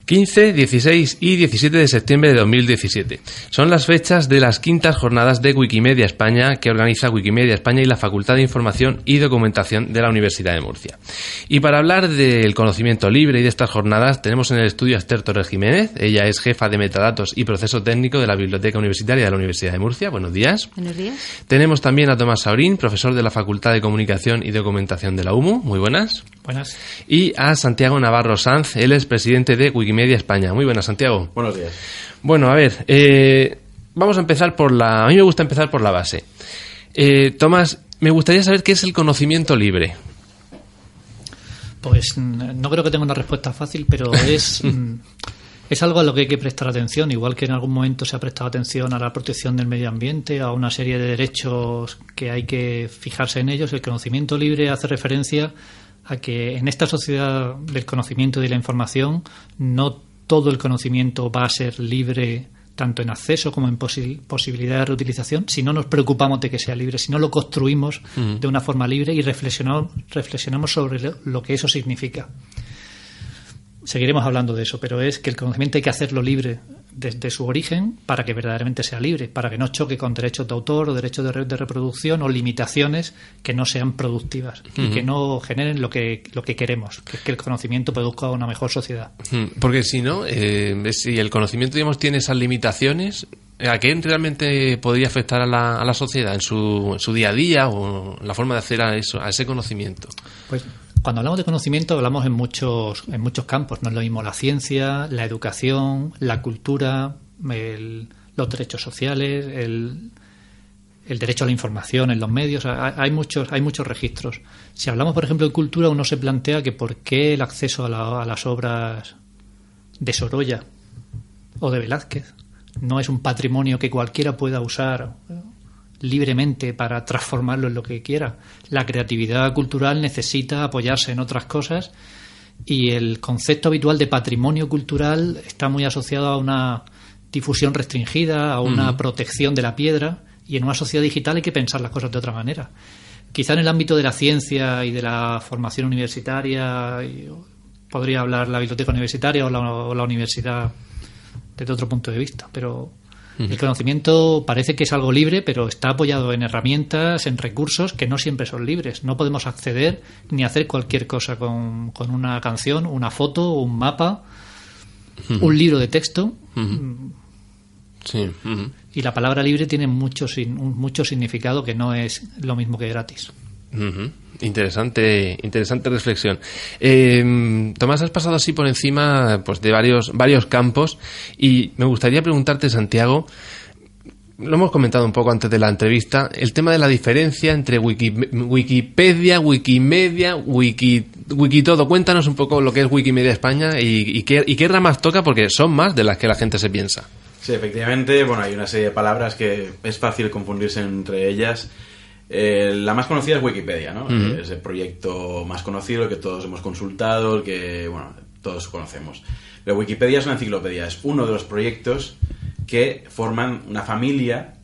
15, 16 y 17 de septiembre de 2017. Son las fechas de las quintas jornadas de Wikimedia España que organiza Wikimedia España y la Facultad de Información y Documentación de la Universidad de Murcia. Y para hablar del conocimiento libre y de estas jornadas tenemos en el estudio a Esther Torres Jiménez. Ella es jefa de metadatos y proceso técnico de la Biblioteca Universitaria de la Universidad de Murcia. Buenos días. Buenos días. Tenemos también a Tomás Saurín, profesor de la Facultad de Comunicación y Documentación de la UMU. Muy buenas. Buenas. Y a Santiago Navarro Sanz, él es presidente de Wikimedia España. Muy buenas, Santiago. Buenos días. Bueno, a ver, vamos a empezar a mí me gusta empezar por la base. Tomás, me gustaría saber qué es el conocimiento libre. Pues no creo que tenga una respuesta fácil, pero es algo a lo que hay que prestar atención, igual que en algún momento se ha prestado atención a la protección del medio ambiente, a una serie de derechos que hay que fijarse en ellos. El conocimiento libre hace referencia a que en esta sociedad del conocimiento y de la información no todo el conocimiento va a ser libre tanto en acceso como en posibilidad de reutilización si no nos preocupamos de que sea libre, si no lo construimos de una forma libre y reflexionamos sobre lo que eso significa. Seguiremos hablando de eso, pero es que el conocimiento hay que hacerlo libre desde su origen para que verdaderamente sea libre, para que no choque con derechos de autor o derechos de reproducción o limitaciones que no sean productivas y que no generen lo que queremos, que es que el conocimiento produzca una mejor sociedad. Porque si no, si el conocimiento, digamos, tiene esas limitaciones, ¿a qué realmente podría afectar a la sociedad en su día a día o la forma de hacer a ese conocimiento? Pues cuando hablamos de conocimiento hablamos en muchos campos. No es lo mismo la ciencia, la educación, la cultura, los derechos sociales, el derecho a la información en los medios. Hay muchos registros. Si hablamos, por ejemplo, de cultura, uno se plantea que por qué el acceso a las obras de Sorolla o de Velázquez no es un patrimonio que cualquiera pueda usar libremente para transformarlo en lo que quiera. La creatividad cultural necesita apoyarse en otras cosas y el concepto habitual de patrimonio cultural está muy asociado a una difusión restringida, a una protección de la piedra, y en una sociedad digital hay que pensar las cosas de otra manera. Quizá en el ámbito de la ciencia y de la formación universitaria podría hablar la biblioteca universitaria o la universidad desde otro punto de vista, pero el conocimiento parece que es algo libre, pero está apoyado en herramientas, en recursos que no siempre son libres. No podemos acceder ni hacer cualquier cosa con una canción, una foto, un mapa, un libro de texto. Sí. Y la palabra libre tiene mucho significado que no es lo mismo que gratis. Interesante reflexión. Tomás, has pasado así por encima pues de varios campos y me gustaría preguntarte, Santiago, lo hemos comentado un poco antes de la entrevista, el tema de la diferencia entre Wikipedia, Wikimedia, Wikitodo. Cuéntanos un poco lo que es Wikimedia España y qué ramas toca, porque son más de las que la gente se piensa. Sí, efectivamente, bueno, hay una serie de palabras que es fácil confundirse entre ellas. La más conocida es Wikipedia, ¿no? Es el proyecto más conocido, el que todos hemos consultado, el que, bueno, todos conocemos. Pero Wikipedia es una enciclopedia, es uno de los proyectos que forman una familia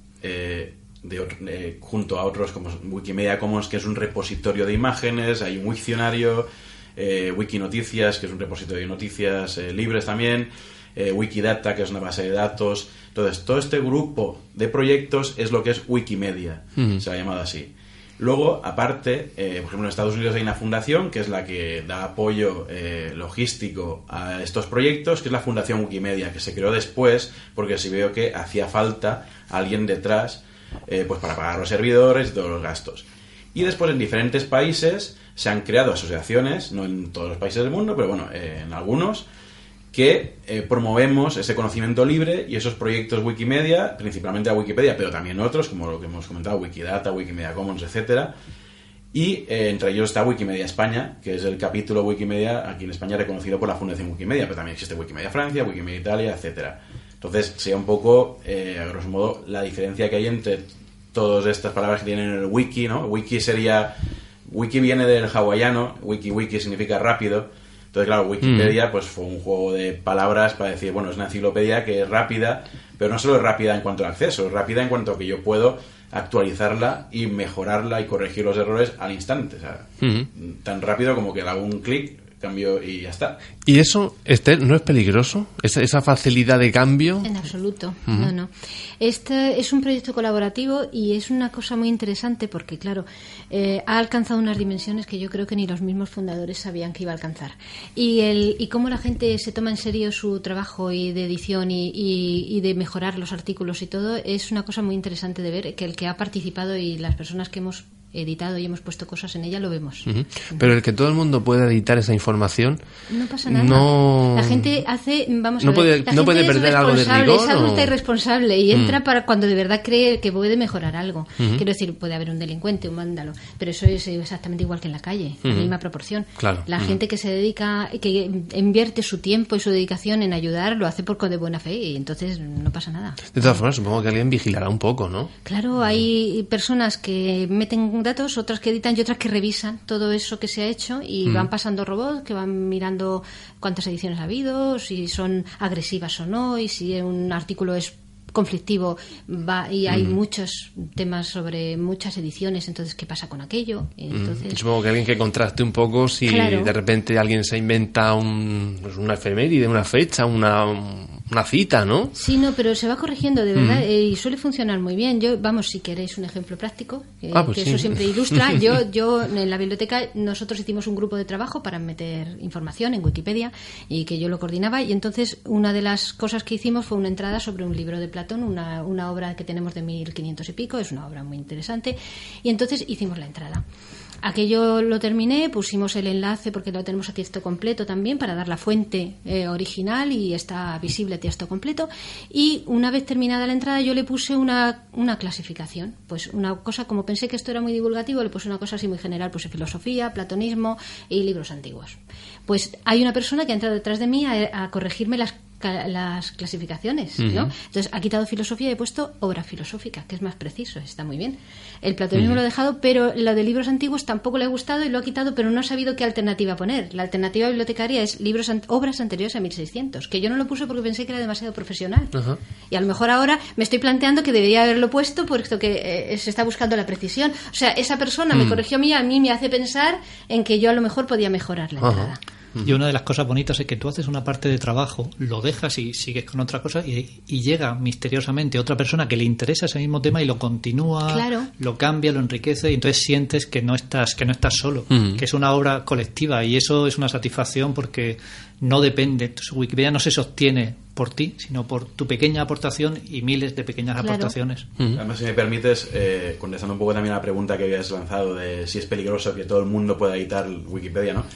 junto a otros como Wikimedia Commons, que es un repositorio de imágenes, hay un Wikcionario, Wikinoticias, que es un repositorio de noticias libres también, Wikidata, que es una base de datos. Entonces, todo este grupo de proyectos es lo que es Wikimedia, se ha llamado así. Luego, aparte, por ejemplo, en Estados Unidos hay una fundación que es la que da apoyo logístico a estos proyectos, que es la Fundación Wikimedia, que se creó después porque se vio que hacía falta alguien detrás pues para pagar los servidores y todos los gastos. Y después, en diferentes países se han creado asociaciones, no en todos los países del mundo, pero bueno, en algunos, que promovemos ese conocimiento libre y esos proyectos Wikimedia, principalmente a Wikipedia, pero también otros, como lo que hemos comentado, Wikidata, Wikimedia Commons, etcétera. Y entre ellos está Wikimedia España, que es el capítulo Wikimedia aquí en España reconocido por la Fundación Wikimedia, pero también existe Wikimedia Francia, Wikimedia Italia, etcétera. Entonces, sería un poco, a grosso modo, la diferencia que hay entre todas estas palabras que tienen el wiki, ¿no? Wiki viene del hawaiano, wiki significa rápido. Entonces, claro, Wikipedia pues fue un juego de palabras para decir, bueno, es una enciclopedia que es rápida, pero no solo es rápida en cuanto al acceso, es rápida en cuanto a que yo puedo actualizarla y mejorarla y corregir los errores al instante. O sea, tan rápido como que le hago un clic cambio y ya está. ¿Y eso, Esther, no es peligroso? ¿Esa facilidad de cambio? En absoluto, no. Este es un proyecto colaborativo y es una cosa muy interesante porque, claro, ha alcanzado unas dimensiones que yo creo que ni los mismos fundadores sabían que iba a alcanzar. Y cómo la gente se toma en serio su trabajo y de edición y de mejorar los artículos y todo, es una cosa muy interesante de ver, que el que ha participado y las personas que hemos editado y hemos puesto cosas en ella lo vemos. Pero el que todo el mundo pueda editar esa información, no pasa nada. No... La gente hace, vamos a no ver, puede, no puede perder algo de rigor. Es adulta y responsable y entra para cuando de verdad cree que puede mejorar algo. Quiero decir, puede haber un delincuente, un vándalo, pero eso es exactamente igual que en la calle, en la misma proporción. Claro. La gente que se dedica, que invierte su tiempo y su dedicación en ayudar, lo hace de buena fe y entonces no pasa nada. De todas formas, supongo que alguien vigilará un poco, ¿no? Claro, hay personas que meten datos, otras que editan y otras que revisan todo eso que se ha hecho y van pasando robots que van mirando cuántas ediciones ha habido, si son agresivas o no, y si un artículo es conflictivo y hay muchos temas sobre muchas ediciones, entonces ¿qué pasa con aquello? Entonces, supongo que alguien que contraste un poco si de repente alguien se inventa una efeméride, una fecha, una cita, ¿no? Sí, no, pero se va corrigiendo de verdad y suele funcionar muy bien. Yo, vamos, si queréis un ejemplo práctico, pues que sí. eso siempre ilustra. Yo en la biblioteca nosotros hicimos un grupo de trabajo para meter información en Wikipedia y que yo lo coordinaba, y entonces una de las cosas que hicimos fue una entrada sobre un libro de Platón, una obra que tenemos de 1500 y pico, es una obra muy interesante, y entonces hicimos la entrada. Aquello lo terminé, pusimos el enlace porque lo tenemos a texto completo también para dar la fuente original y está visible a texto completo, y una vez terminada la entrada yo le puse una clasificación, pues una cosa, como pensé que esto era muy divulgativo, le puse una cosa así muy general, puse filosofía, platonismo y libros antiguos. Pues hay una persona que ha entrado detrás de mí a corregirme las clasificaciones, ¿no? Entonces ha quitado filosofía y he puesto obra filosófica, que es más preciso, está muy bien. El platonismo lo he dejado, pero lo de libros antiguos tampoco le ha gustado y lo ha quitado, pero no ha sabido qué alternativa poner. La alternativa bibliotecaria es obras anteriores a 1600, que yo no lo puse porque pensé que era demasiado profesional. Y a lo mejor ahora me estoy planteando que debería haberlo puesto puesto que se está buscando la precisión. O sea, esa persona me corrigió a mí me hace pensar en que yo a lo mejor podía mejorar la entrada. Y una de las cosas bonitas es que tú haces una parte de trabajo, lo dejas y sigues con otra cosa y llega misteriosamente otra persona que le interesa ese mismo tema y lo continúa, lo cambia, lo enriquece, y entonces sientes que no estás solo, que es una obra colectiva, y eso es una satisfacción porque no depende, Wikipedia no se sostiene por ti, sino por tu pequeña aportación y miles de pequeñas aportaciones. Además, si me permites, contestando un poco también a la pregunta que habías lanzado de si es peligroso que todo el mundo pueda editar Wikipedia, ¿no?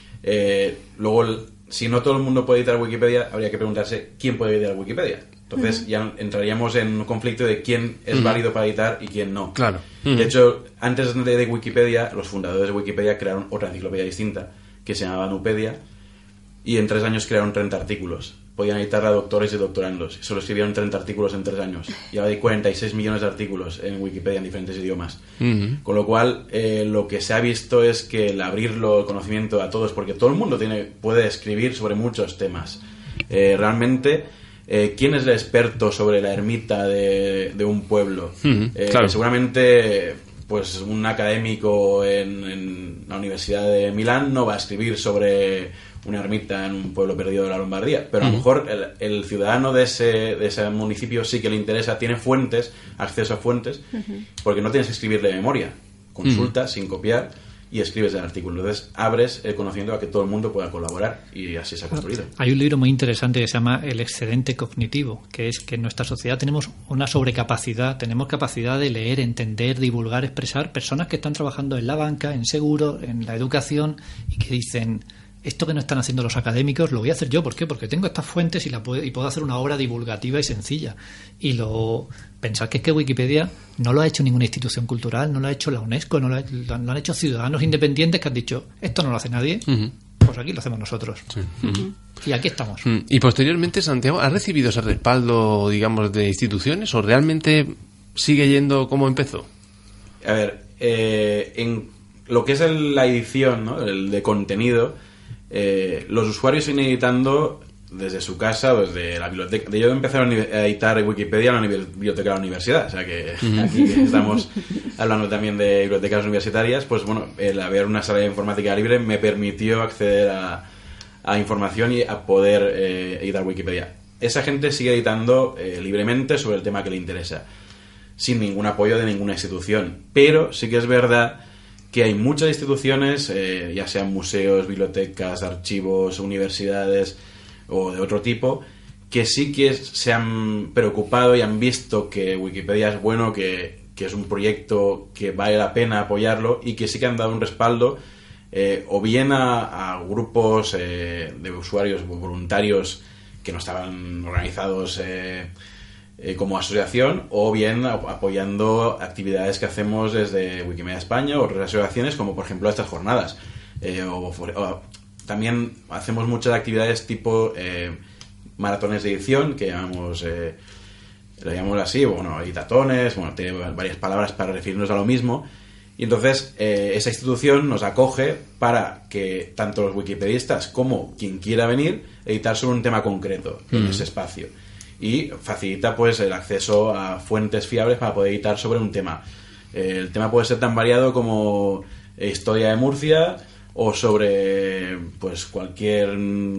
Luego, si no todo el mundo puede editar Wikipedia, habría que preguntarse quién puede editar Wikipedia. Entonces ya entraríamos en un conflicto de quién es válido para editar y quién no. Claro. De hecho, antes de Wikipedia, los fundadores de Wikipedia crearon otra enciclopedia distinta que se llamaba Nupedia, y en 3 años crearon 30 artículos. Podían editarla doctores y doctorandos. Solo escribieron 30 artículos en 3 años. Y ahora hay 46 millones de artículos en Wikipedia en diferentes idiomas. Con lo cual, lo que se ha visto es que el abrirlo, el conocimiento a todos, porque todo el mundo puede escribir sobre muchos temas. Realmente, ¿quién es el experto sobre la ermita de un pueblo? Claro. Seguramente, pues un académico en la Universidad de Milán no va a escribir sobre una ermita en un pueblo perdido de la Lombardía, pero a lo mejor el ciudadano de ese municipio sí que le interesa, tiene fuentes, acceso a fuentes, porque no tienes que escribirle de memoria, consulta sin copiar y escribes el artículo. Entonces abres el conocimiento a que todo el mundo pueda colaborar, y así se ha construido. Hay un libro muy interesante que se llama El excedente cognitivo, que es que en nuestra sociedad tenemos una sobrecapacidad, tenemos capacidad de leer, entender, divulgar, expresar. Personas que están trabajando en la banca, en seguro, en la educación, y que dicen: esto que no están haciendo los académicos lo voy a hacer yo. ¿Por qué? Porque tengo estas fuentes y puedo hacer una obra divulgativa y sencilla. Y pensar que es que Wikipedia no lo ha hecho ninguna institución cultural, no lo ha hecho la UNESCO, lo han hecho ciudadanos independientes que han dicho: esto no lo hace nadie, pues aquí lo hacemos nosotros. Y aquí estamos. Y posteriormente, Santiago, ¿ha recibido ese respaldo, digamos, de instituciones, o realmente sigue yendo como empezó? A ver, en lo que es la edición, ¿no?, el de contenido, los usuarios siguen editando desde su casa o desde la biblioteca. Yo empecé a editar Wikipedia en la biblioteca de la universidad, o sea que aquí estamos hablando también de bibliotecas universitarias. Pues bueno, el haber una sala de informática libre me permitió acceder a información y a poder editar Wikipedia. Esa gente sigue editando libremente sobre el tema que le interesa, sin ningún apoyo de ninguna institución, pero sí que es verdad que hay muchas instituciones, ya sean museos, bibliotecas, archivos, universidades o de otro tipo, que sí que se han preocupado y han visto que Wikipedia es bueno, que es un proyecto que vale la pena apoyarlo, y que sí que han dado un respaldo o bien a grupos de usuarios voluntarios que no estaban organizados como asociación, o bien apoyando actividades que hacemos desde Wikimedia España o otras asociaciones, como por ejemplo estas jornadas. También hacemos muchas actividades tipo maratones de edición, que llamamos así, bueno, editatones, bueno, tiene varias palabras para referirnos a lo mismo. Y entonces esa institución nos acoge para que tanto los wikipedistas como quien quiera venir editar sobre un tema concreto en ese espacio, y facilita pues el acceso a fuentes fiables para poder editar sobre un tema. El tema puede ser tan variado como historia de Murcia, o sobre pues cualquier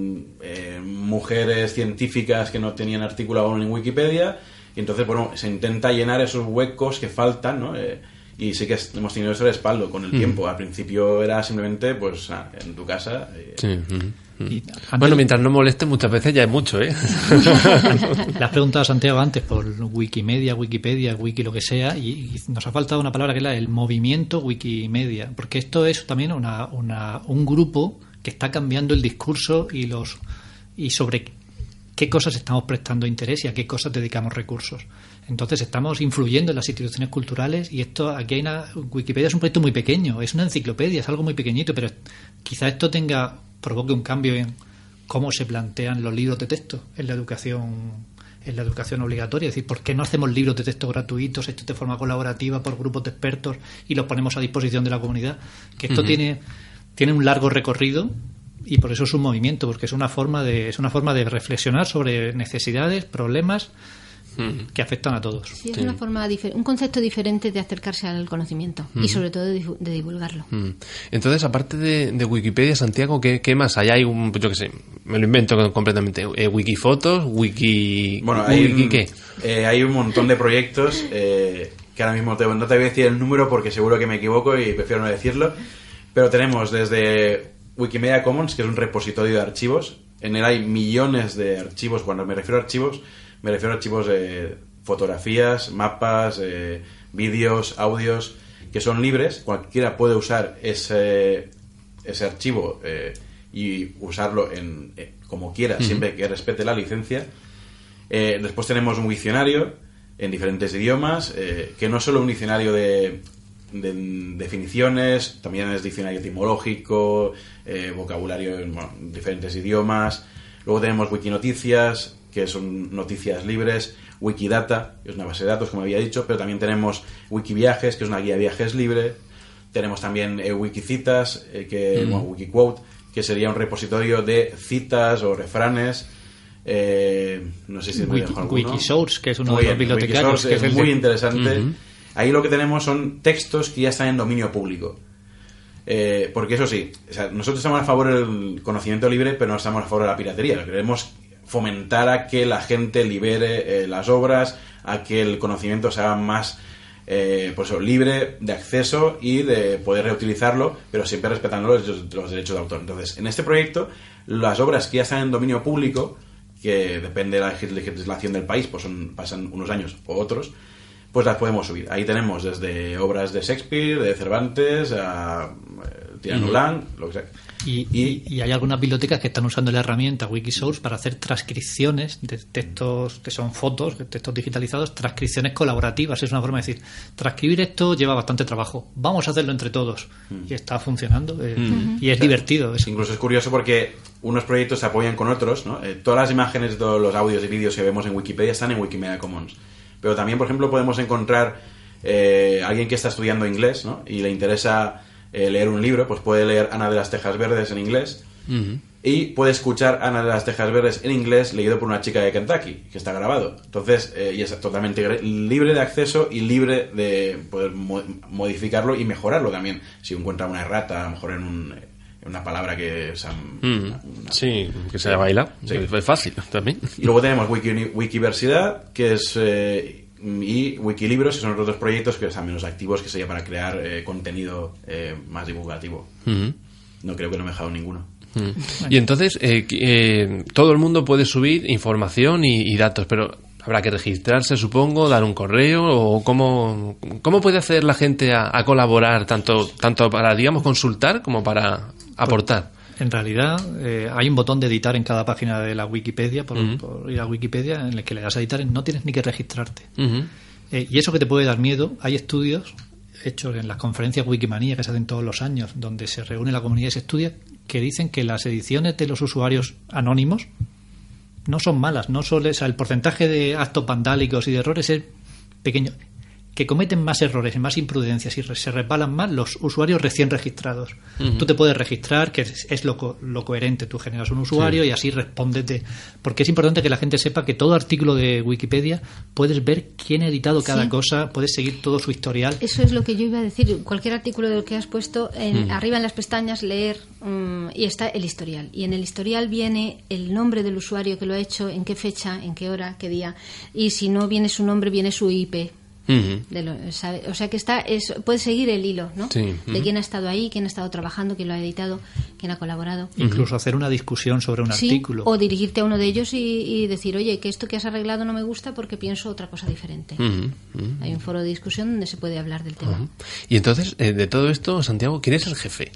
mujeres científicas que no tenían artículo aún en Wikipedia, y entonces bueno, se intenta llenar esos huecos que faltan, ¿no? Y sí que hemos tenido ese respaldo con el tiempo. Al principio era simplemente pues en tu casa. Sí. Bueno, mientras no moleste, muchas veces ya es mucho, ¿eh? Le has preguntado a Santiago antes por Wikimedia, Wiki, lo que sea, y nos ha faltado una palabra que es el movimiento Wikimedia, porque esto es también un grupo que está cambiando el discurso y sobre qué cosas estamos prestando interés y a qué cosas dedicamos recursos. Entonces estamos influyendo en las instituciones culturales, y Wikipedia es un proyecto muy pequeño, es una enciclopedia, es algo muy pequeñito, pero quizá esto provoque un cambio en cómo se plantean los libros de texto en la educación obligatoria. Es decir, ¿por qué no hacemos libros de texto gratuitos, hechos de forma colaborativa por grupos de expertos, y los ponemos a disposición de la comunidad? Que esto tiene un largo recorrido, y por eso es un movimiento, porque es una forma de reflexionar sobre necesidades, problemas que afectan a todos. Sí, es una forma un concepto diferente de acercarse al conocimiento y sobre todo de divulgarlo. Entonces, aparte de Wikipedia, Santiago, ¿qué más hay? Hay yo qué sé, me lo invento completamente, Wikifotos, Bueno, ¿qué? Hay un montón de proyectos que ahora mismo no te voy a decir el número porque seguro que me equivoco y prefiero no decirlo, pero tenemos desde Wikimedia Commons, que es un repositorio de archivos. En él hay millones de archivos. Cuando me refiero a archivos de fotografías, mapas, vídeos, audios, que son libres. Cualquiera puede usar ese archivo y usarlo como quiera, siempre que respete la licencia. Después tenemos un diccionario en diferentes idiomas, que no es solo un diccionario de definiciones, también es diccionario etimológico, vocabulario en diferentes idiomas. Luego tenemos Wikinoticias, que son noticias libres, Wikidata, que es una base de datos, como había dicho, pero también tenemos Wikiviajes, que es una guía de viajes libre. Tenemos también Wikicitas, Wikiquote, que sería un repositorio de citas o refranes. No sé si me dejo alguno. Wikisource, que es uno de los bibliotecarios, que es muy interesante. Ahí lo que tenemos son textos que ya están en dominio público. Porque eso sí, o sea, nosotros estamos a favor del conocimiento libre, pero no estamos a favor de la piratería. Queremos fomentar a que la gente libere las obras, a que el conocimiento sea más libre de acceso y de poder reutilizarlo, pero siempre respetando los derechos de autor. Entonces, en este proyecto, las obras que ya están en dominio público, que depende de la legislación del país, pues pasan unos años o otros, pues las podemos subir. Ahí tenemos desde obras de Shakespeare, de Cervantes, a Tirano Lang, lo que sea. Y hay algunas bibliotecas que están usando la herramienta Wikisource para hacer transcripciones de textos que son fotos, textos digitalizados, transcripciones colaborativas. Es una forma de decir, transcribir esto lleva bastante trabajo, vamos a hacerlo entre todos. Y está funcionando, y es divertido. Incluso es curioso porque unos proyectos se apoyan con otros, ¿no? Todas las imágenes, todos los audios y vídeos que vemos en Wikipedia están en Wikimedia Commons. Pero también, por ejemplo, podemos encontrar alguien que está estudiando inglés, ¿no? Y le interesa leer un libro, pues puede leer Ana de las Tejas Verdes en inglés. y puede escuchar Ana de las Tejas Verdes en inglés leído por una chica de Kentucky, que está grabado. Entonces, y es totalmente libre de acceso y libre de poder modificarlo y mejorarlo también. Si encuentra una errata, a lo mejor en una palabra que sí, que se baila. Sí. Es fácil también. Y luego tenemos Wikiversidad, que es y Wikilibros, que son otros dos proyectos que están menos activos, que sería para crear contenido más divulgativo. No creo que no me he dejado ninguno. Y entonces todo el mundo puede subir información y datos, pero habrá que registrarse, supongo, dar un correo, o cómo puede hacer la gente a colaborar tanto para, digamos, consultar como para aportar. Pues, en realidad hay un botón de editar en cada página de la Wikipedia, por ir a Wikipedia, en el que le das a editar, no tienes ni que registrarte. Y eso que te puede dar miedo, hay estudios hechos en las conferencias Wikimanía que se hacen todos los años, donde se reúne la comunidad y se estudia, que dicen que las ediciones de los usuarios anónimos no son malas, no solo, o sea, el porcentaje de actos vandálicos y de errores es pequeño, que cometen más errores y más imprudencias y se resbalan más los usuarios recién registrados. Tú te puedes registrar, que es lo coherente, tú generas un usuario y así respondes porque es importante que la gente sepa que todo artículo de Wikipedia puedes ver quién ha editado cada cosa, puedes seguir todo su historial. Eso es lo que yo iba a decir, cualquier artículo de lo que has puesto arriba en las pestañas, leer, y está el historial, y en el historial viene el nombre del usuario que lo ha hecho, en qué fecha, en qué hora, qué día, y si no viene su nombre, viene su IP. O sea que puedes seguir el hilo, ¿no? De quién ha estado ahí, quién ha estado trabajando, quién lo ha editado, quién ha colaborado. Incluso hacer una discusión sobre un artículo. O dirigirte a uno de ellos y decir, oye, que esto que has arreglado no me gusta porque pienso otra cosa diferente. Hay un foro de discusión donde se puede hablar del tema. Y entonces, de todo esto, Santiago, ¿quién es el jefe?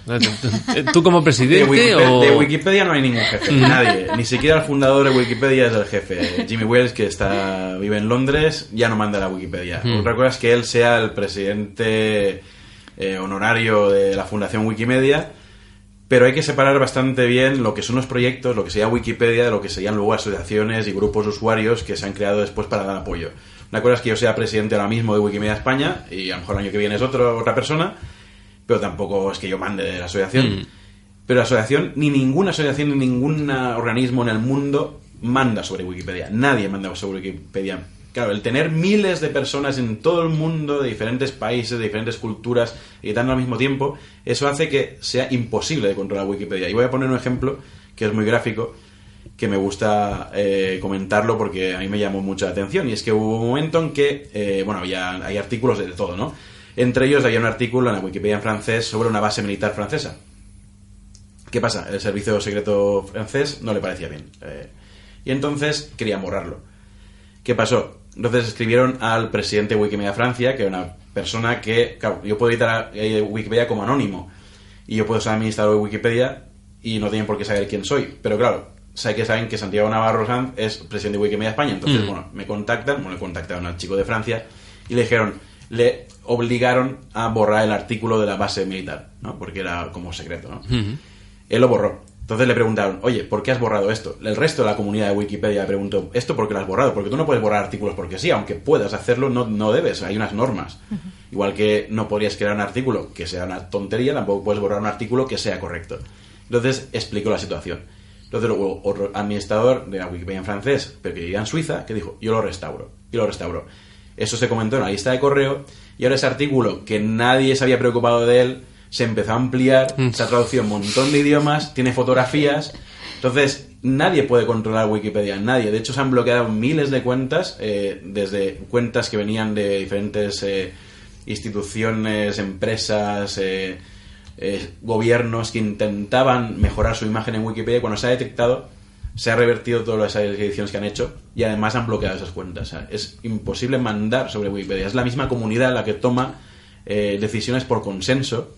¿Tú como presidente de Wikipedia no hay ningún jefe, nadie, ni siquiera el fundador de Wikipedia es el jefe. Jimmy Wales, que vive en Londres, ya no manda la Wikipedia. Otra cosa es que él sea el presidente honorario de la Fundación Wikimedia, pero hay que separar bastante bien lo que son los proyectos, lo que sería Wikipedia, de lo que serían luego asociaciones y grupos de usuarios que se han creado después para dar apoyo. Una cosa es que yo sea presidente ahora mismo de Wikimedia España y a lo mejor el año que viene es otra persona, pero tampoco es que yo mande de la asociación. Pero la asociación, ni ninguna asociación, ni ningún organismo en el mundo manda sobre Wikipedia. Nadie manda sobre Wikipedia. Claro, el tener miles de personas en todo el mundo, de diferentes países, de diferentes culturas, editando al mismo tiempo, eso hace que sea imposible de controlar Wikipedia. Y voy a poner un ejemplo que es muy gráfico, que me gusta comentarlo porque a mí me llamó mucho la atención. Y es que hubo un momento en que, hay artículos de todo, ¿no? Entre ellos había un artículo en la Wikipedia en francés sobre una base militar francesa. ¿Qué pasa? El servicio secreto francés no le parecía bien. Y entonces querían borrarlo. ¿Qué pasó? Entonces escribieron al presidente de Wikimedia Francia, que era una persona que... Claro, yo puedo editar Wikipedia como anónimo. Y yo puedo ser administrador de Wikipedia y no tienen por qué saber quién soy. Pero claro, saben que Santiago Navarro Sanz es presidente de Wikimedia España. Entonces, le contactaron al chico de Francia y le obligaron a borrar el artículo de la base militar, ¿no? Porque era como secreto, ¿no? Él lo borró. Entonces le preguntaron, oye, ¿por qué has borrado esto? El resto de la comunidad de Wikipedia le preguntó, ¿esto por qué lo has borrado? Porque tú no puedes borrar artículos porque sí, aunque puedas hacerlo, no debes, hay unas normas. Igual que no podrías crear un artículo que sea una tontería, tampoco puedes borrar un artículo que sea correcto. Entonces explicó la situación. Entonces luego otro administrador de la Wikipedia en francés, pero que vivía en Suiza, que dijo, yo lo restauro. Y lo restauró. Eso se comentó en la lista de correo y ahora ese artículo, que nadie se había preocupado de él, se empezó a ampliar, se ha traducido un montón de idiomas, tiene fotografías. Entonces, nadie puede controlar Wikipedia, nadie. De hecho, se han bloqueado miles de cuentas, desde cuentas que venían de diferentes instituciones, empresas, gobiernos que intentaban mejorar su imagen en Wikipedia. Cuando se ha detectado, se ha revertido todas esas ediciones que han hecho y además han bloqueado esas cuentas. O sea, es imposible mandar sobre Wikipedia. Es la misma comunidad la que toma decisiones por consenso.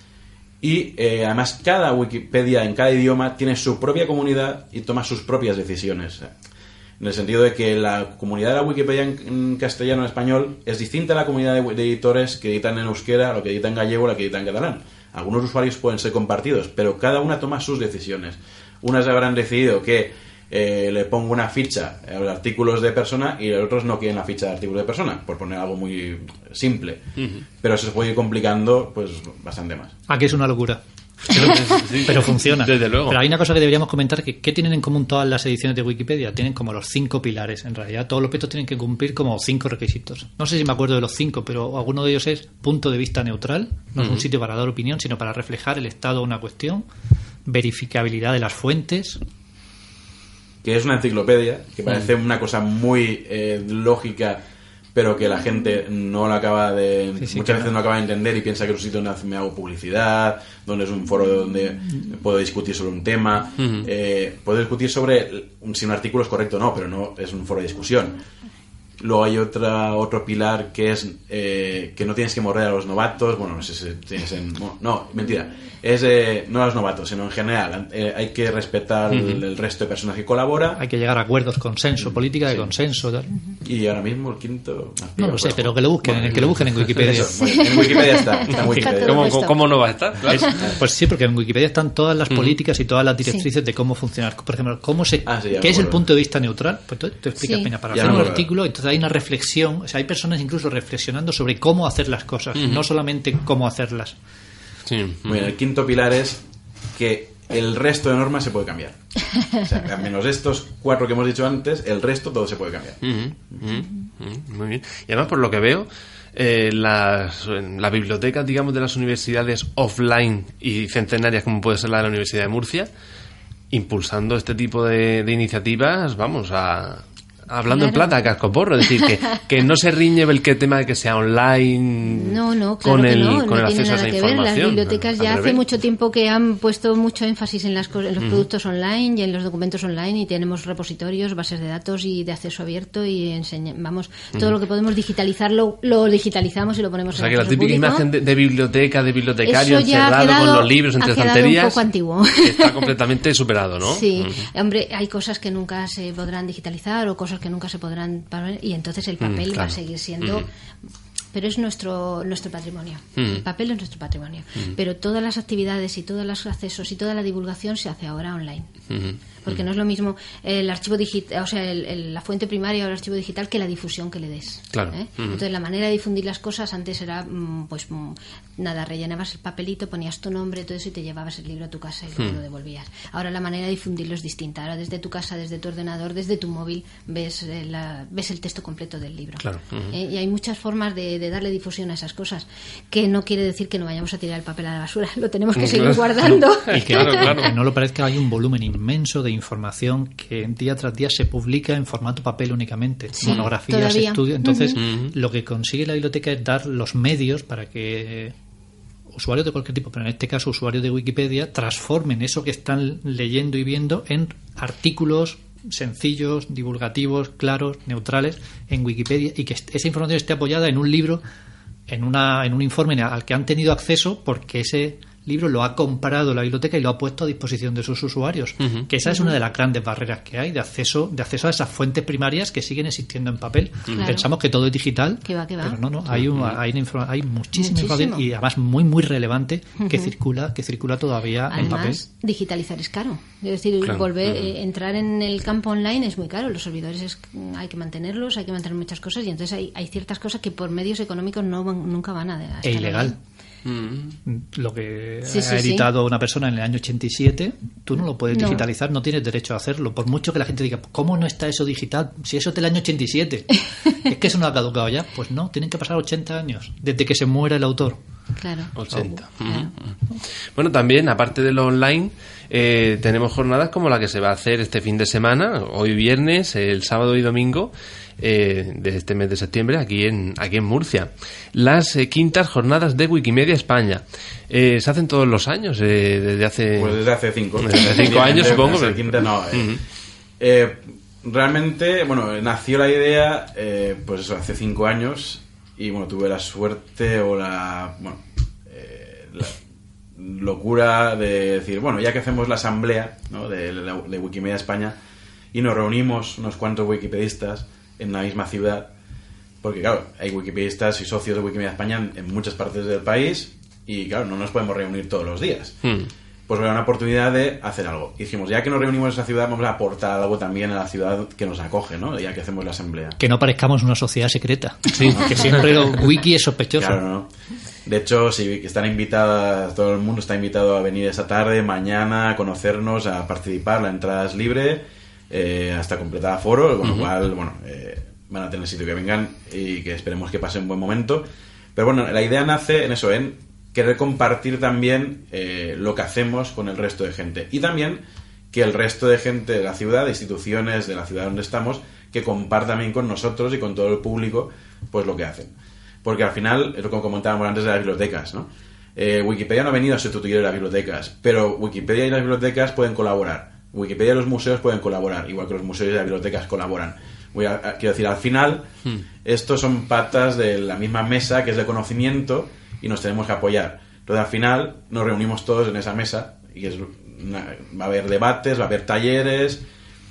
Y además cada Wikipedia en cada idioma tiene su propia comunidad y toma sus propias decisiones. O sea, en el sentido de que la comunidad de la Wikipedia en castellano y español es distinta a la comunidad de editores que editan en euskera, lo que editan en gallego, la que editan en catalán. Algunos usuarios pueden ser compartidos, pero cada una toma sus decisiones. Unas habrán decidido que le pongo una ficha a los artículos de persona y los otros no quieren la ficha de artículos de persona, por poner algo muy simple. Pero eso se puede ir complicando pues bastante más. Aquí es una locura. Pero funciona. Desde luego. Pero hay una cosa que deberíamos comentar, que ¿qué tienen en común todas las ediciones de Wikipedia? Tienen como los 5 pilares. En realidad todos los proyectos tienen que cumplir como 5 requisitos. No sé si me acuerdo de los 5, pero alguno de ellos es punto de vista neutral. No es un sitio para dar opinión, sino para reflejar el estado de una cuestión. Verificabilidad de las fuentes. Que es una enciclopedia, que parece una cosa muy lógica, pero que la gente no lo acaba de... muchas veces no acaba de entender y piensa que es un sitio donde me hago publicidad, donde es un foro donde puedo discutir sobre un tema. Puedo discutir sobre si un artículo es correcto o no, pero no es un foro de discusión. Luego hay otro pilar que es que no tienes que morder a los novatos. Bueno, no sé si tienes no, mentira. Es no a los novatos, sino en general. Hay que respetar el resto de personas que colaboran. Hay que llegar a acuerdos, consenso, política de consenso. Tal. Y ahora mismo el quinto... No lo sé, pero que lo busquen, que lo busquen en Wikipedia. Eso, en Wikipedia está Wikipedia. ¿Cómo no va a estar? Claro. Pues sí, porque en Wikipedia están todas las políticas y todas las directrices de cómo funcionar. Por ejemplo, ¿qué es el punto de vista neutral? Pues tú explicas, Peña, para hacer un artículo, entonces hay una reflexión, o sea, hay personas incluso reflexionando sobre cómo hacer las cosas, no solamente cómo hacerlas. Sí. Bueno, el quinto pilar es que el resto de normas se puede cambiar. O sea, a menos estos 4 que hemos dicho antes, el resto todo se puede cambiar. Muy bien. Y además, por lo que veo, la biblioteca, digamos, de las universidades offline y centenarias, como puede ser la de la Universidad de Murcia, impulsando este tipo de iniciativas, vamos hablando en plata, a cascoporro, es decir, que no se riñe el tema de que sea online con el acceso a esa información. Las bibliotecas ya hace mucho tiempo que han puesto mucho énfasis en los productos online y en los documentos online, y tenemos repositorios, bases de datos y de acceso abierto, y todo lo que podemos digitalizar lo digitalizamos y lo ponemos en el que la típica imagen de biblioteca, de bibliotecario eso encerrado con los libros entre estanterías, un poco antiguo. Está completamente superado, ¿no? Sí, hombre, hay cosas que nunca se podrán digitalizar o cosas que nunca se podrán, y entonces el papel va a seguir siendo, pero es nuestro patrimonio. El papel es nuestro patrimonio, pero todas las actividades y todos los accesos y toda la divulgación se hace ahora online. Porque no es lo mismo el archivo digital, o sea, la fuente primaria o el archivo digital, que la difusión que le des. Claro. Entonces, la manera de difundir las cosas antes era, nada, rellenabas el papelito, ponías tu nombre, todo eso, y te llevabas el libro a tu casa y luego lo devolvías. Ahora la manera de difundirlo es distinta. Ahora desde tu casa, desde tu ordenador, desde tu móvil, ves el texto completo del libro. Claro. Y hay muchas formas de darle difusión a esas cosas, que no quiere decir que no vayamos a tirar el papel a la basura. Lo tenemos que seguir guardando. Y que no lo parezca, hay un volumen inmenso de información que día tras día se publica en formato papel únicamente, monografías, todavía. Estudios. Entonces, lo que consigue la biblioteca es dar los medios para que usuarios de cualquier tipo, pero en este caso usuarios de Wikipedia, transformen eso que están leyendo y viendo en artículos sencillos, divulgativos, claros, neutrales en Wikipedia, y que esa información esté apoyada en un libro, en un informe al que han tenido acceso porque ese libro lo ha comprado la biblioteca y lo ha puesto a disposición de sus usuarios, que esa es una de las grandes barreras que hay de acceso a esas fuentes primarias que siguen existiendo en papel. Claro. Pensamos que todo es digital, que va. pero no, hay muchísima información, y además muy muy relevante que circula todavía además, en papel. Digitalizar es caro, es decir, entrar en el campo online es muy caro, los servidores hay que mantenerlos, hay que mantener muchas cosas, y entonces hay ciertas cosas que por medios económicos nunca van a estar ilegal ahí. Lo que ha editado una persona en el año 87, tú no lo puedes digitalizar, no tienes derecho a hacerlo, por mucho que la gente diga, ¿cómo no está eso digital? Si eso es del año 87. ¿Es que eso no ha caducado ya? Pues no, tienen que pasar 80 años desde que se muera el autor. Claro. 80. Claro. Bueno, también, aparte de lo online, tenemos jornadas como la que se va a hacer este fin de semana, hoy viernes, el sábado y domingo, de este mes de septiembre, aquí en Murcia. Las quintas jornadas de Wikimedia España. Se hacen todos los años, desde hace... Pues desde hace 5. Desde hace 5 años, supongo. Pero... quinta no. Realmente, nació la idea, pues eso, hace 5 años, y tuve la suerte o la locura de decir, ya que hacemos la asamblea, ¿no?, de Wikimedia España, y nos reunimos unos cuantos wikipedistas en la misma ciudad, porque claro, hay wikipedistas y socios de Wikimedia España en muchas partes del país, y claro, no nos podemos reunir todos los días. Pues era una oportunidad de hacer algo. Y dijimos, ya que nos reunimos en esa ciudad, vamos a aportar algo también a la ciudad que nos acoge, ¿no?, ya que hacemos la asamblea. Que no parezcamos una sociedad secreta. Sí, que siempre Wiki es sospechoso. Claro, De hecho, sí, están invitadas, todo el mundo está invitado a venir esta tarde, mañana, a conocernos, a participar. La entrada es libre, hasta completar aforo, con lo cual, bueno, van a tener sitio que vengan y que esperemos que pasen un buen momento. Pero bueno, la idea nace en eso, en querer compartir también lo que hacemos con el resto de gente. Y también que el resto de gente de la ciudad, de instituciones de la ciudad donde estamos, que compartan también con nosotros y con todo el público pues lo que hacen. Porque al final, es lo que comentábamos antes de las bibliotecas, ¿no? Wikipedia no ha venido a sustituir a las bibliotecas, pero Wikipedia y las bibliotecas pueden colaborar. Wikipedia y los museos pueden colaborar, igual que los museos y las bibliotecas colaboran. Quiero decir, al final, estos son patas de la misma mesa, que es de conocimiento, y nos tenemos que apoyar. Entonces, al final, nos reunimos todos en esa mesa, y va a haber debates, va a haber talleres.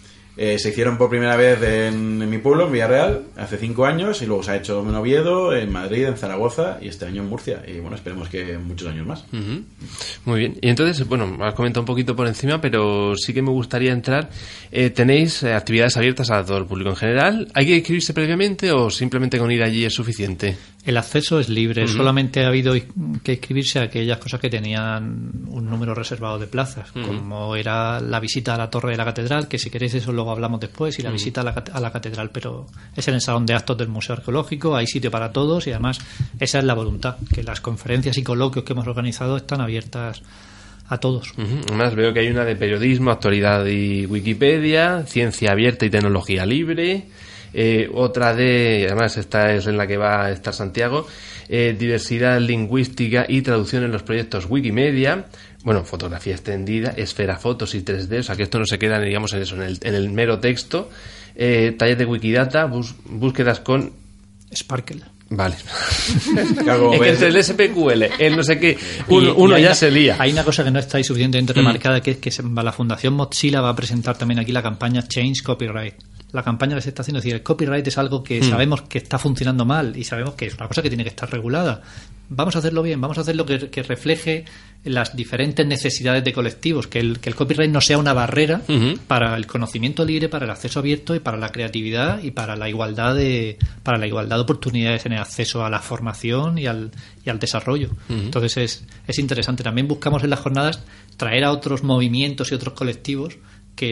Se hicieron por primera vez en mi pueblo, en Villarreal, hace 5 años, y luego se ha hecho en Oviedo, en Madrid, en Zaragoza, y este año en Murcia. Y bueno, esperemos que muchos años más. Muy bien. Y entonces, bueno, has comentado un poquito por encima, pero sí que me gustaría entrar. ¿Tenéis actividades abiertas a todo el público en general? ¿Hay que inscribirse previamente o simplemente con ir allí es suficiente? El acceso es libre, solamente ha habido que inscribirse a aquellas cosas que tenían un número reservado de plazas, como era la visita a la Torre de la Catedral, que si queréis eso luego hablamos después, y la visita a la Catedral, pero es en el Salón de Actos del Museo Arqueológico, hay sitio para todos y además esa es la voluntad, que las conferencias y coloquios que hemos organizado están abiertas a todos. Además veo que hay una de periodismo, actualidad y Wikipedia, ciencia abierta y tecnología libre. Otra además esta es en la que va a estar Santiago, diversidad lingüística y traducción en los proyectos Wikimedia, bueno, fotografía extendida, esfera fotos y 3D, o sea que esto no se queda, digamos, en eso, en el mero texto, taller de Wikidata, búsquedas con Sparkle. Vale. Claro, es que entre el SPQL, el no sé qué, uno ya se lía. Hay una cosa que no está ahí suficientemente remarcada, que es que la Fundación Mozilla va a presentar también aquí la campaña Change Copyright. La campaña que se está haciendo, es decir, el copyright es algo que sabemos que está funcionando mal y sabemos que es una cosa que tiene que estar regulada. Vamos a hacerlo bien, vamos a hacerlo que refleje las diferentes necesidades de colectivos, que el copyright no sea una barrera para el conocimiento libre, para el acceso abierto y para la creatividad y para la igualdad de oportunidades en el acceso a la formación y al desarrollo. Entonces es interesante. También buscamos en las jornadas traer a otros movimientos y otros colectivos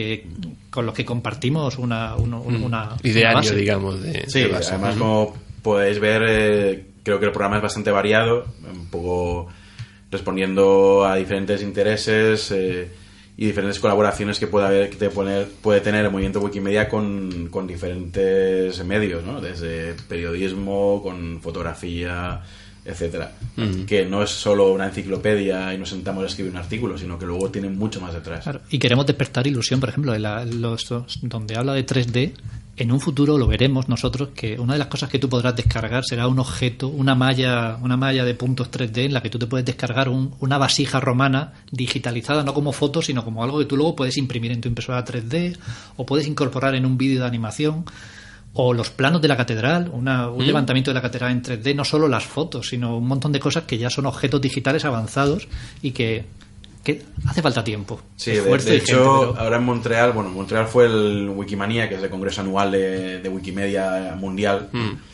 con los que compartimos una ideario, base. Digamos, sí, de base. Además, como podéis ver, creo que el programa es bastante variado, un poco respondiendo a diferentes intereses y diferentes colaboraciones que puede tener el movimiento Wikimedia con diferentes medios, ¿no? Desde periodismo, con fotografía, etcétera, que no es solo una enciclopedia y nos sentamos a escribir un artículo, sino que luego tiene mucho más detrás. Claro. Y queremos despertar ilusión, por ejemplo, donde habla de 3D. En un futuro lo veremos nosotros, que una de las cosas que tú podrás descargar será un objeto, una malla de puntos 3D en la que tú te puedes descargar una vasija romana digitalizada, no como foto, sino como algo que tú luego puedes imprimir en tu impresora 3D o puedes incorporar en un vídeo de animación. O los planos de la catedral, un levantamiento de la catedral en 3D, no solo las fotos, sino un montón de cosas que ya son objetos digitales avanzados y que hace falta tiempo. Sí, de hecho, ahora en Montreal, Montreal fue el Wikimania, que es el congreso anual de Wikimedia mundial,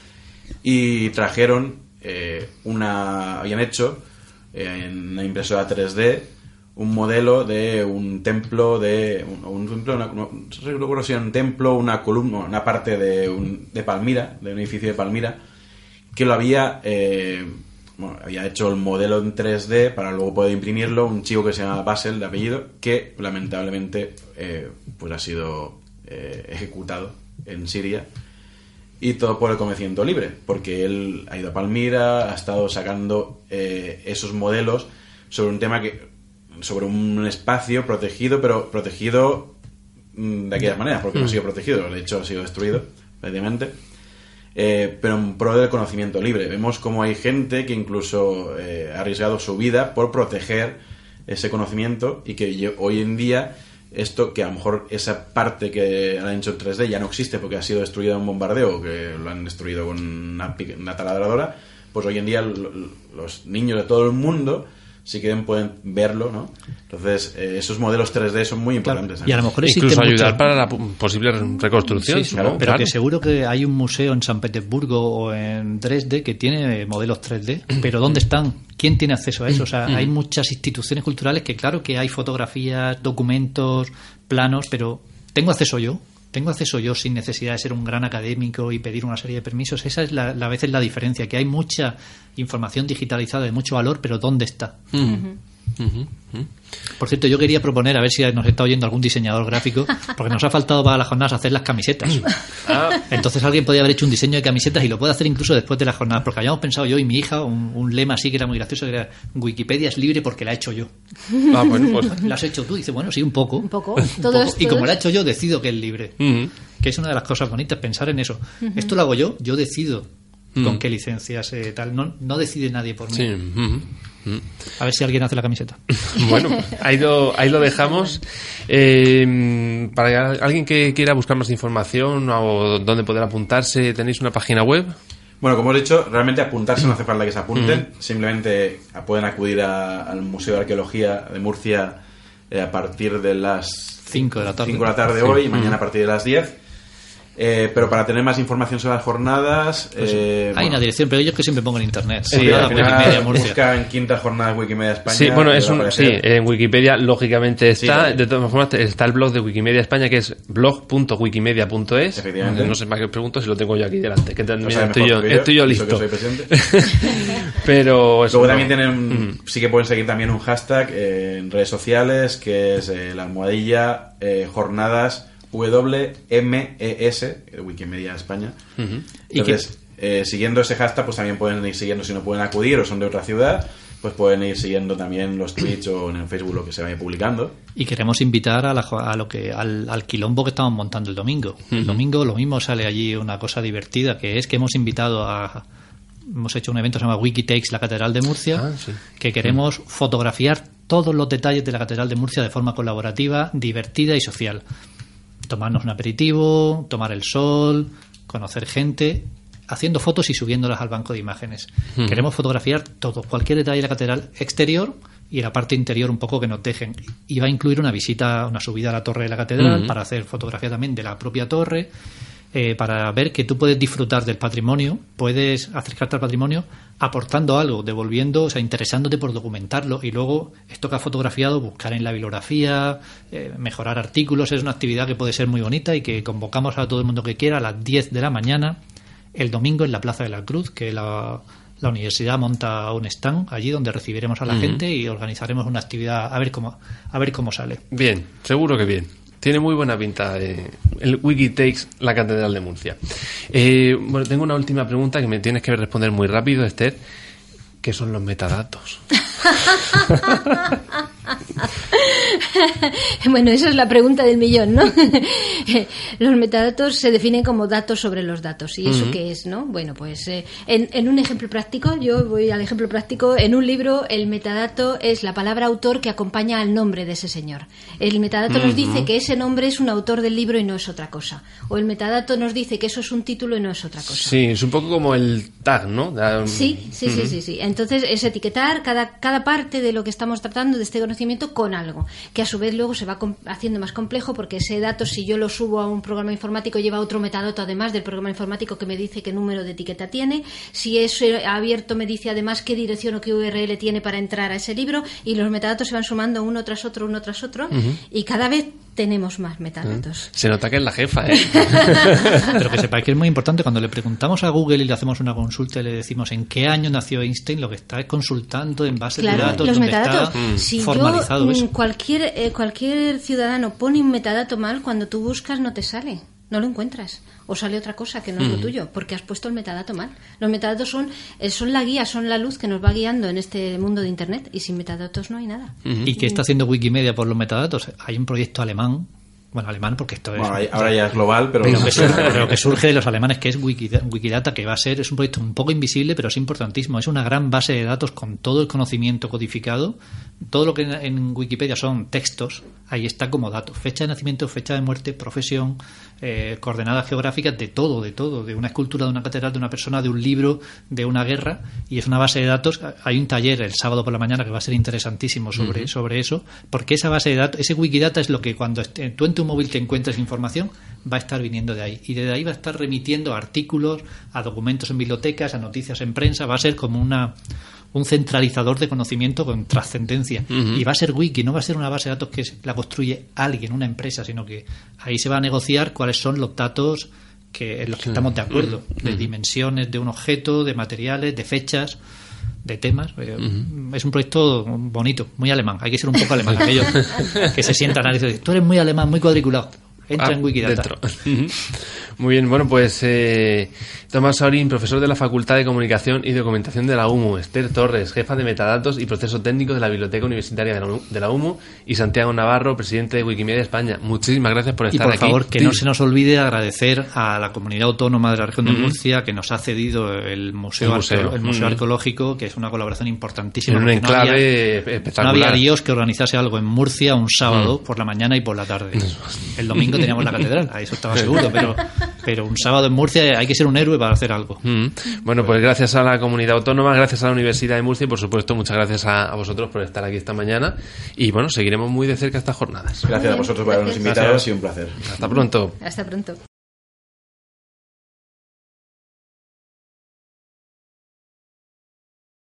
y trajeron habían hecho en una impresora 3D un modelo de un templo, un templo, una columna, una parte de Palmira, de un edificio de Palmira, que lo había hecho el modelo en 3D para luego poder imprimirlo un chico que se llama Basel, de apellido, que lamentablemente pues ha sido ejecutado en Siria, y todo por el conocimiento libre, porque él ha ido a Palmira, ha estado sacando esos modelos sobre un tema sobre un espacio protegido, pero protegido de aquellas maneras, porque no ha sido protegido, de hecho ha sido destruido prácticamente, pero en pro del conocimiento libre. Vemos como hay gente que incluso ha arriesgado su vida por proteger ese conocimiento, y que hoy en día esto, que a lo mejor esa parte que han hecho en 3D ya no existe porque ha sido destruida en un bombardeo, que lo han destruido con una taladradora, pues hoy en día los niños de todo el mundo si quieren pueden verlo, ¿no? Entonces, esos modelos 3D son muy importantes. Claro. Y a lo mejor incluso ayudar para la posible reconstrucción. Sí, ¿no? Pero que seguro que hay un museo en San Petersburgo o en Dresde que tiene modelos 3D, pero ¿dónde están? ¿Quién tiene acceso a eso? O sea, hay muchas instituciones culturales que claro que hay fotografías, documentos, planos, pero ¿tengo acceso yo sin necesidad de ser un gran académico y pedir una serie de permisos? Esa es a veces la diferencia, que hay mucha información digitalizada de mucho valor, pero ¿dónde está? Por cierto, yo quería proponer, a ver si nos está oyendo algún diseñador gráfico, porque nos ha faltado para las jornadas hacer las camisetas. Entonces alguien podría haber hecho un diseño de camisetas y lo puede hacer incluso después de las jornadas, porque habíamos pensado yo y mi hija un lema así que era muy gracioso, que era: Wikipedia es libre porque la he hecho yo. Bueno, pues ¿La has hecho tú? Dice, bueno, sí, un poco. Un poco. Todos. Y como la he hecho yo, decido que es libre. Que es una de las cosas bonitas, pensar en eso. Esto lo hago yo decido con qué licencias tal. No decide nadie por mí. Sí. A ver si alguien hace la camiseta. Bueno, ahí lo dejamos. Para alguien que quiera buscar más información o dónde poder apuntarse, ¿tenéis una página web? Bueno, como os he dicho, realmente apuntarse no hace falta que se apunten. Simplemente pueden acudir al Museo de Arqueología de Murcia a partir de las 5 de la tarde. 5 de la tarde hoy y mañana a partir de las 10. Pero para tener más información sobre las jornadas hay una dirección, pero yo que siempre pongo en internet. Sí, al final busca en quintas jornadas Wikimedia España. Sí, bueno, en Wikipedia lógicamente está. Sí, de todas formas está el blog de Wikimedia España, que es blog.wikimedia.es. Efectivamente. No sé más que pregunto si lo tengo yo aquí delante, que estoy yo listo. Pero eso, luego también tienen sí que pueden seguir también un hashtag en redes sociales, que es la almohadilla jornadas WMES, Wikimedia España. Entonces, siguiendo ese hashtag, pues también pueden ir siguiendo, si no pueden acudir o son de otra ciudad, pues pueden ir siguiendo también los tweets o en el Facebook lo que se vaya publicando. Y queremos invitar al quilombo que estamos montando el domingo. El domingo lo mismo sale allí una cosa divertida, que es que hemos hecho un evento que se llama Wikitakes, la Catedral de Murcia, que queremos fotografiar todos los detalles de la Catedral de Murcia de forma colaborativa, divertida y social. Tomarnos un aperitivo, tomar el sol, conocer gente, haciendo fotos y subiéndolas al banco de imágenes. Queremos fotografiar todo, cualquier detalle de la catedral exterior y la parte interior un poco que nos dejen. Y va a incluir una subida a la torre de la catedral para hacer fotografía también de la propia torre, para ver que tú puedes disfrutar del patrimonio, puedes acercarte al patrimonio aportando algo, devolviendo, o sea, interesándote por documentarlo, y luego esto que has fotografiado, buscar en la bibliografía, mejorar artículos. Es una actividad que puede ser muy bonita y que convocamos a todo el mundo que quiera a las 10 de la mañana el domingo en la Plaza de la Cruz, que la universidad monta un stand allí donde recibiremos a la gente y organizaremos una actividad a ver cómo sale. Bien, seguro que bien. Tiene muy buena pinta el Wikitakes, la Catedral de Murcia. Bueno, tengo una última pregunta que me tienes que responder muy rápido, Esther. ¿Qué son los metadatos? Bueno, esa es la pregunta del millón, ¿no? Los metadatos se definen como datos sobre los datos. ¿Y eso qué es, no? Bueno, pues en un ejemplo práctico, yo voy al ejemplo práctico. En un libro, el metadato es la palabra autor que acompaña al nombre de ese señor. El metadato nos dice que ese nombre es un autor del libro y no es otra cosa. O el metadato nos dice que eso es un título y no es otra cosa. Sí, es un poco como el tag, ¿no? Sí. Entonces es etiquetar cada parte de lo que estamos tratando de este conocimiento con algo, que a su vez luego se va haciendo más complejo, porque ese dato, si yo lo subo a un programa informático, lleva otro metadato además del programa informático que me dice qué número de etiqueta tiene. Si es abierto, me dice además qué dirección o qué URL tiene para entrar a ese libro, y los metadatos se van sumando uno tras otro, y cada vez tenemos más metadatos. Se nota que es la jefa, ¿eh? Pero que sepáis que es muy importante, cuando le preguntamos a Google y le hacemos una consulta y le decimos en qué año nació Einstein, lo que está es consultando en bases de datos los donde metadatos. está Si formalizado eso. Cualquier ciudadano pone un metadato mal, cuando tú buscas no te sale, no lo encuentras, o sale otra cosa que no es lo tuyo, porque has puesto el metadato mal. Los metadatos son la guía, son la luz que nos va guiando en este mundo de Internet, y sin metadatos no hay nada. ¿Y qué está haciendo Wikimedia por los metadatos? Hay un proyecto alemán, porque esto es... Bueno, ahora ya es global, pero que surge de los alemanes, que es Wikidata, que es un proyecto un poco invisible, pero es importantísimo. Es una gran base de datos con todo el conocimiento codificado. Todo lo que en Wikipedia son textos, ahí está como datos: fecha de nacimiento, fecha de muerte, profesión, coordenadas geográficas de todo, de una escultura, de una catedral, de una persona, de un libro, de una guerra, y es una base de datos. Hay un taller el sábado por la mañana que va a ser interesantísimo sobre eso, porque esa base de datos, ese Wikidata es lo que cuando tú en tu móvil te encuentres información, va a estar viniendo de ahí, y desde ahí va a estar remitiendo a artículos, a documentos en bibliotecas, a noticias en prensa. Va a ser como un centralizador de conocimiento con trascendencia. Y va a ser wiki, no va a ser una base de datos que la construye alguien, una empresa, sino que ahí se va a negociar cuáles son los datos en los que estamos de acuerdo, de dimensiones de un objeto, de materiales, de fechas, de temas. Es un proyecto bonito, muy alemán. Hay que ser un poco alemán, aquellos que se sientan a decir, tú eres muy alemán, muy cuadriculado. Entra en Wikidata. Muy bien, bueno, pues Tomás Saurín, profesor de la Facultad de Comunicación y Documentación de la UMU, Esther Torres, jefa de metadatos y proceso técnico de la Biblioteca Universitaria de la UMU, y Santiago Navarro, presidente de Wikimedia España. Muchísimas gracias por estar aquí. Y por favor, que no se nos olvide agradecer a la Comunidad Autónoma de la Región de Murcia, que nos ha cedido el Museo Arqueológico, que es una colaboración importantísima. En un enclave espectacular. No había Dios que organizase algo en Murcia un sábado por la mañana y por la tarde. El domingo teníamos la catedral, a eso estaba seguro, pero un sábado en Murcia hay que ser un héroe para hacer algo. Bueno, pues gracias a la Comunidad Autónoma, gracias a la Universidad de Murcia y por supuesto muchas gracias a vosotros por estar aquí esta mañana, y bueno, seguiremos muy de cerca estas jornadas. Gracias a vosotros por habernos invitado, ha sido un placer. Hasta pronto. Hasta pronto.